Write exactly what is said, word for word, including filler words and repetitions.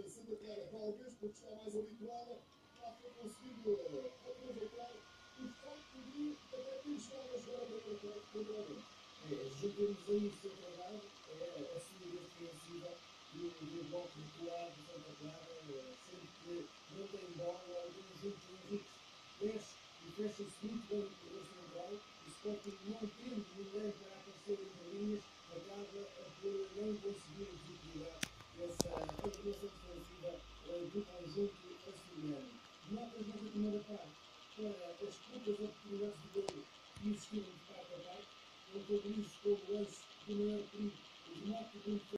Notas nesta primeira parte para as poucas oportunidades